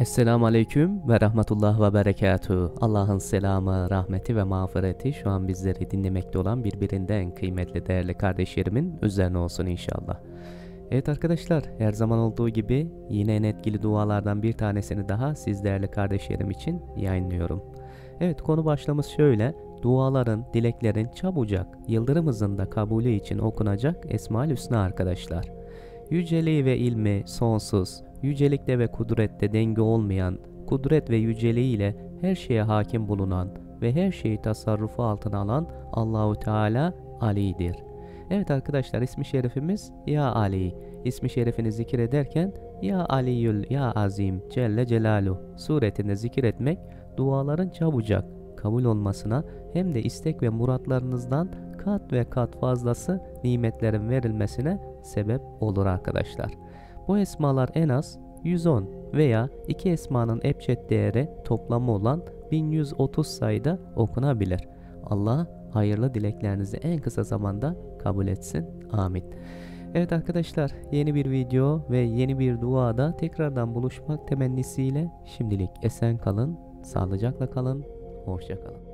Esselamu Aleyküm ve Rahmetullah ve Berekatuhu. Allah'ın selamı, rahmeti ve mağfireti şu an bizleri dinlemekte olan birbirinden kıymetli değerli kardeşlerimin üzerine olsun inşallah. Evet arkadaşlar, her zaman olduğu gibi yine en etkili dualardan bir tanesini daha siz değerli kardeşlerim için yayınlıyorum. Evet, konu başlığımız şöyle: duaların, dileklerin çabucak, yıldırım hızında kabulü için okunacak Esma-ül Hüsna arkadaşlar. Yüceliği ve ilmi sonsuz, yücelikte ve kudrette denge olmayan, kudret ve yüceliğiyle her şeye hakim bulunan ve her şeyi tasarrufu altına alan Allahu Teala Ali'dir. Evet arkadaşlar, ismi şerifimiz Ya Ali. İsmi şerifini zikrederken Ya Aliyül Ya Azim Celle Celaluhu suretinde zikretmek duaların çabucak kabul olmasına hem de istek ve muratlarınızdan kat ve kat fazlası nimetlerin verilmesine sebep olur arkadaşlar. Bu esmalar en az 110 veya iki esmanın ebced değeri toplamı olan 1130 sayıda okunabilir. Allah hayırlı dileklerinizi en kısa zamanda kabul etsin. Amin. Evet arkadaşlar, yeni bir video ve yeni bir duada tekrardan buluşmak temennisiyle şimdilik esen kalın, sağlıcakla kalın, hoşça kalın.